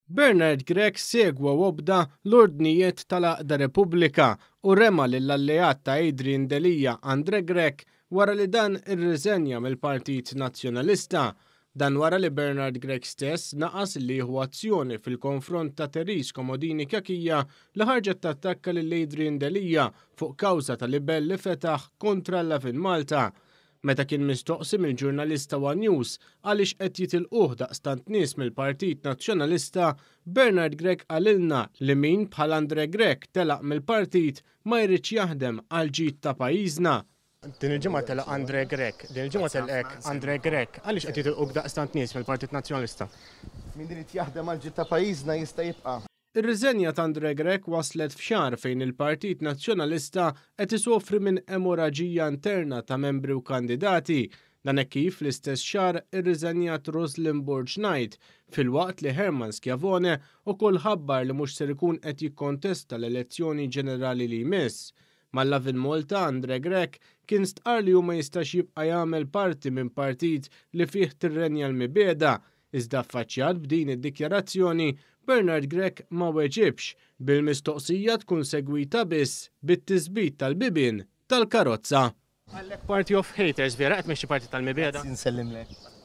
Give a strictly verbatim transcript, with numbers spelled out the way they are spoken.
Bernard Grech segwa wobda l-ordnijiet tal-Għaqda Repubblika u rema lill-alleat ta' Adrian Delija Andre Grech wara li dan irriżenja mill-Partit Nazzjonalista. Dan wara li Bernard Grech stess naqas li jieħu azzjoni fil-konfront ta' Therese Komodini Kakija li ħarġet tattakka lil Adrian Delija fuq kawża ta' libell li fetaħ kontra l-Lafin Malta. Meta kien mistoqsi mill-ġurnalista One News għaliex qed jitilquh daqstant nies mill-Partit Nazzjonalista, Bernard Grech qalilna li min bħal Andre Grech telaq mill-partit ma jridx jaħdem għal ġid ta' pajjiżna. Din il-ġimgħa telaq Andre Grech, din il-ġimgħa telaq Andre Grech, għaliex qed jitilquh daqstant nies mill-Partit Nazzjonalista? Min irid jaħdem għal ġid ta' pajjiżna jista' jibqa'. Ir-riżenja ta' Andre Grech waslet f'xahar fejn il-Partit Nazzjonalista qed isofri minn emoraġija interna ta' membri u kandidati. Dan hekk kif fl-istess xahar irriżenjat Roslyn Borch-Knight filwaqt li Herman Schiavone ukoll ħabbar li mhux ser ikun qed jikkontesta l-elezzjoni ġenerali li jmiss. Mal-Lafin Malta Andre Grech kien stqar li hu ma jistax jibqa' jagħmel parti minn partit li fih tirrenja l-mibeda. Iżda affaċċjat b'din id-dikjarazzjoni Bernard Grech ma weġibx bil-mistoqsija tkun segwita biss bit-tiżbit tal-bibien tal-karozza. Għallek party of haters vera qed mexxi parti tal-mibeda. Nsellimlek.